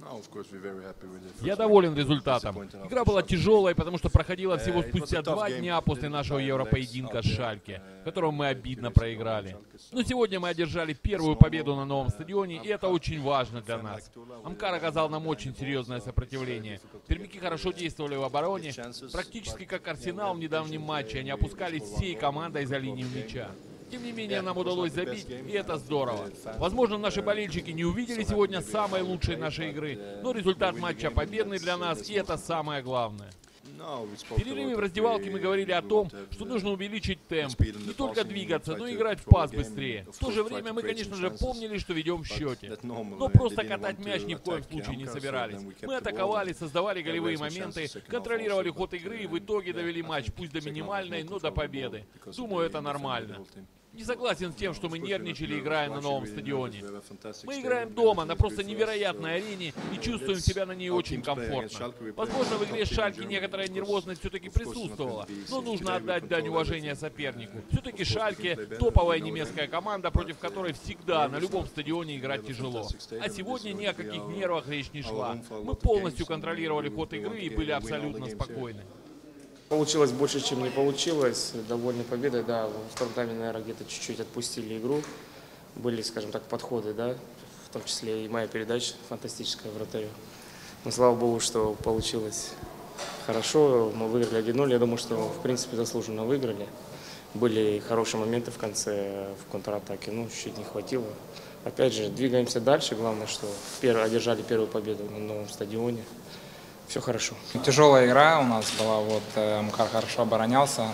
Я доволен результатом. Игра была тяжелой, потому что проходила всего спустя 2 дня после нашего Европоединка с Шальке, в котором мы обидно проиграли. Но сегодня мы одержали первую победу на новом стадионе, и это очень важно для нас. Амкар оказал нам очень серьезное сопротивление. Пермяки хорошо действовали в обороне. Практически как Арсенал в недавнем матче, они опускались всей командой за линию мяча. Тем не менее, нам удалось забить, и это здорово. Возможно, наши болельщики не увидели сегодня самой лучшей нашей игры, но результат матча победный для нас, и это самое главное. В перерыве в раздевалке мы говорили о том, что нужно увеличить темп, не только двигаться, но и играть в пас быстрее. В то же время мы, конечно же, помнили, что ведем в счете. Но просто катать мяч ни в коем случае не собирались. Мы атаковали, создавали голевые моменты, контролировали ход игры и в итоге довели матч, пусть до минимальной, но до победы. Думаю, это нормально. Не согласен с тем, что мы нервничали, играя на новом стадионе. Мы играем дома, на просто невероятной арене, и чувствуем себя на ней очень комфортно. Возможно, в игре с Шальке некоторая нервозность все-таки присутствовала, но нужно отдать дань уважения сопернику. Все-таки Шальке — топовая немецкая команда, против которой всегда на любом стадионе играть тяжело. А сегодня ни о каких нервах речь не шла. Мы полностью контролировали ход игры и были абсолютно спокойны. Получилось больше, чем не получилось. Довольны победой, да. Во втором тайме, наверное, где-то чуть-чуть отпустили игру. Были, скажем так, подходы, да, в том числе и моя передача фантастическая вратарю. Но слава богу, что получилось хорошо. Мы выиграли 1-0. Я думаю, что, в принципе, заслуженно выиграли. Были хорошие моменты в конце, в контратаке, но чуть-чуть не хватило. Опять же, двигаемся дальше. Главное, что одержали первую победу на новом стадионе. Все хорошо. Тяжелая игра у нас была, Амкар хорошо оборонялся.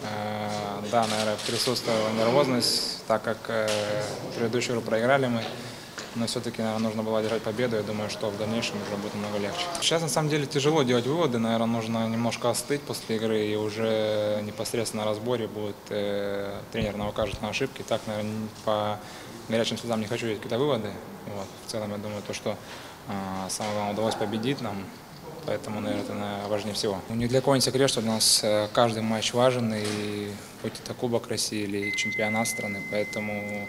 Да, наверное, присутствовала нервозность, так как предыдущую игру проиграли мы. Но все-таки, наверное, нужно было одержать победу. Я думаю, что в дальнейшем уже будет намного легче. Сейчас, на самом деле, тяжело делать выводы. Наверное, нужно немножко остыть после игры, и уже непосредственно на разборе будет тренер нам укажет на ошибки. Так, наверное, по горячим следам не хочу видеть какие-то выводы. В целом, я думаю, что самое главное, удалось победить нам. Поэтому, наверное, это важнее всего. Ни для кого не секрет, что для нас каждый матч важен, и хоть это Кубок России или чемпионат страны, поэтому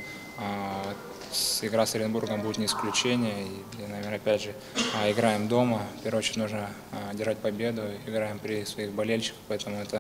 игра с Оренбургом будет не исключение. И, наверное, опять же, играем дома, в первую очередь нужно держать победу, играем при своих болельщиках, поэтому это